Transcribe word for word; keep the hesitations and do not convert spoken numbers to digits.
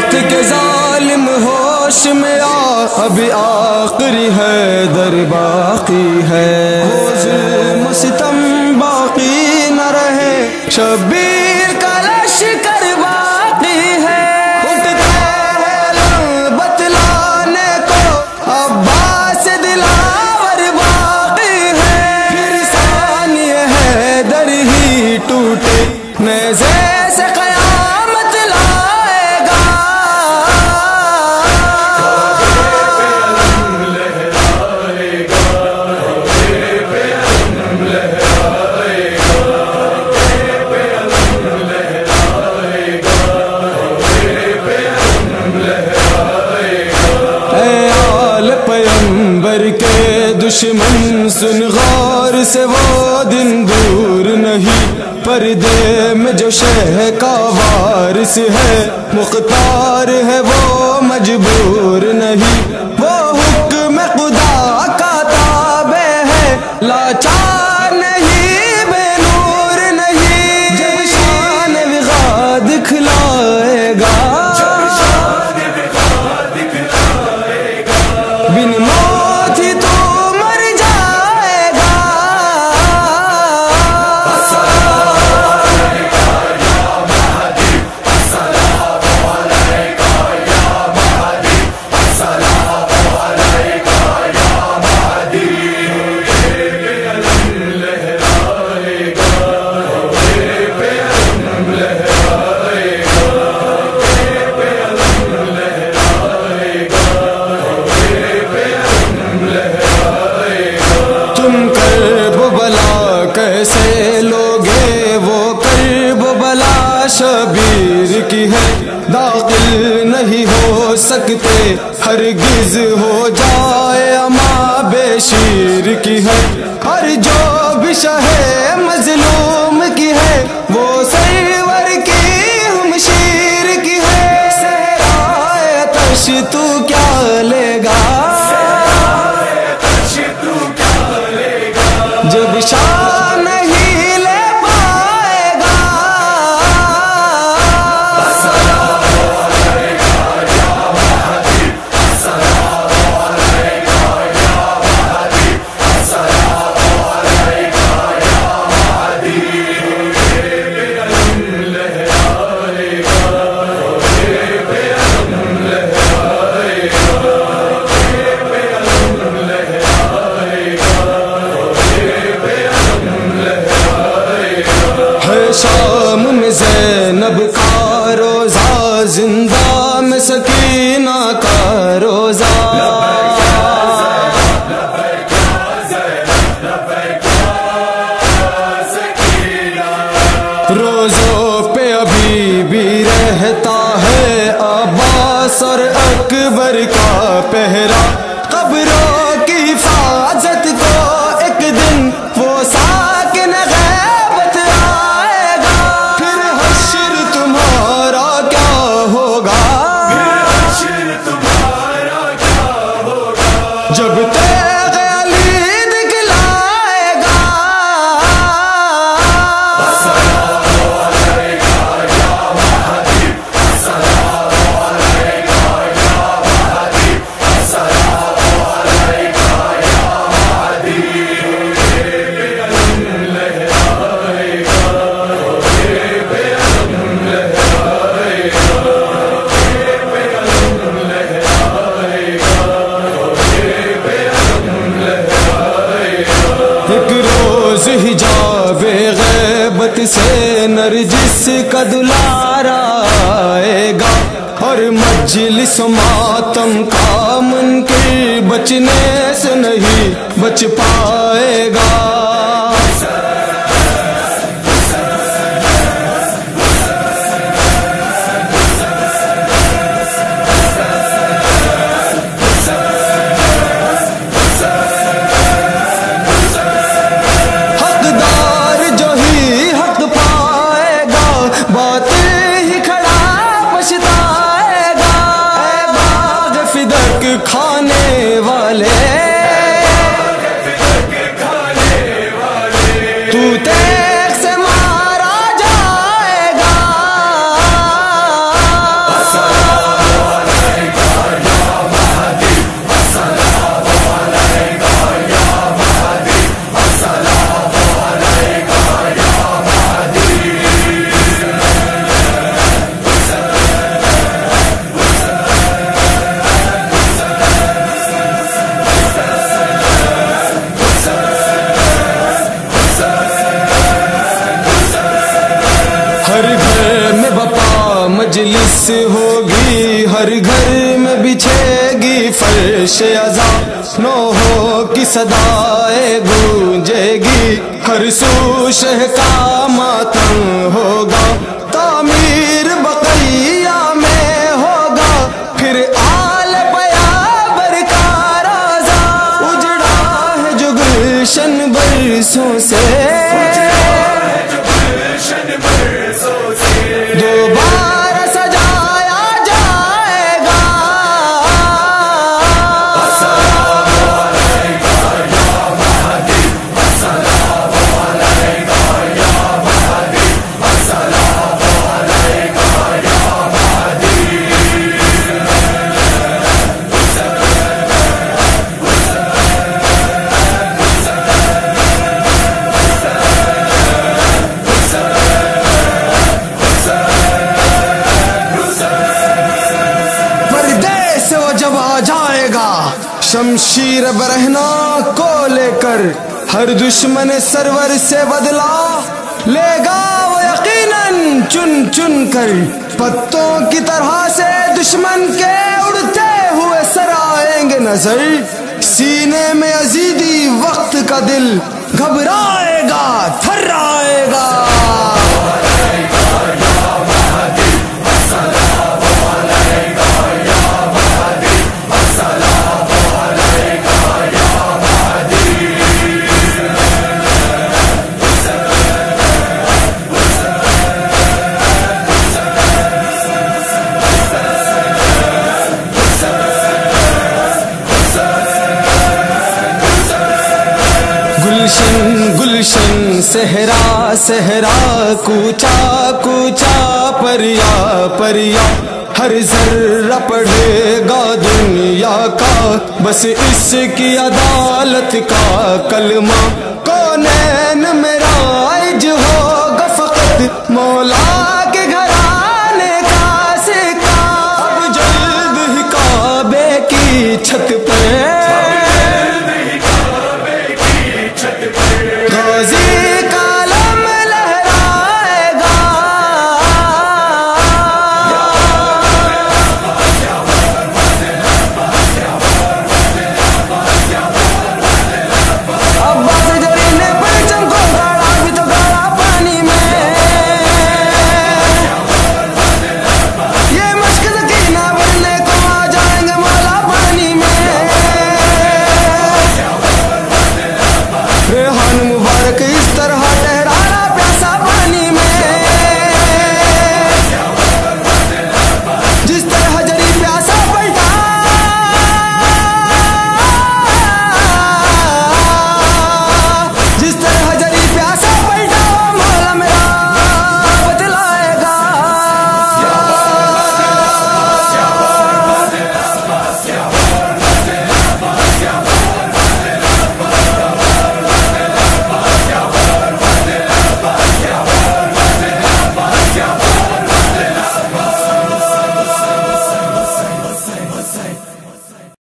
موت کے ظالم ہوش میں آ، ابھی آخری ہے در باقی ہے، وہ ظلم و ستم باقی نہ رہے، شبیر کا لشکر باقی ہے، اٹھتے ہیں لب بتلانے کو عباس دلاور باقی ہے، پھر ثانیہ ہے در ہی ٹوٹے نیزے سے قیامت لائے گا، اے آل پیغمبر کے دشمن سن غور سے، وہ دن دور نہیں، پردے میں جو شہ کا وارث ہے، مختار ہے وہ مجبور نہیں، وہ حکم خدا کا تابع ہے، لاچار نہیں بے نور نہیں، جب شان وغا دکھلائے گا، بن موت ہی تو مر جائے گا، کیسے لوگے وہ کرب بلا شبیر کی ہے، داخل نہیں ہو سکتے ہرگز، ہو جائے اما بے شیر کی ہے، اور جو بھی شہ مظلوم کی ہے وہ سرور کی ہم شیر کی ہے، صحرائے آتش تو کیا لے گا، جب شان نہیں لے پائے گا، شام میں زینب کا روزہ، زندہ میں سکینہ کا روزہ، روزوں پہ ابھی بھی رہتا ہے عباس اور اکبر کا پہرا، قبروں کی حفاظت کو ایک دن وہ ساکن غیبت آئے گا، پھر حشر تمہارا کیا ہوگا، جب تیغ علی دکھلائے گا، حجاب غیبت سے نرجس کا دلارا آئے گا، اور مجلس ماتم کا منکر بچنے سے نہیں بچ پائے گا، کھانے والے تو تیغ سے مارا جائے گا، مجلس ہوگی، ہر گھر میں بچھے گی فرش عزا، نوحہ کی صدائے گونجے گی، ہر سو شہ کا ماتم ہوگا، تعمیر بقیہ میں ہوگا، پھر آل پیابر کا روضہ، اجڑا ہے جو گلشن برسوں سے، دوبارہ سجایا جائے گا، شمشیر برہنا کو لے کر ہر دشمن سرور سے بدلا لے گا وہ یقیناً چن چن کر، پتوں کی طرح سے دشمن کے اڑتے ہوئے سر آئیں گے نظر، سینے میں یزیدی وقت کا دل گھبرائے گا، تھرائے گا، گلشن گلشن صحرا صحرا، کوچا کوچا پریا پریا، ہر ذرہ پڑھے گا دنیا کا بس اس کی عدالت کا کلمہ، کونین میں رائج ہوگا فقط مولا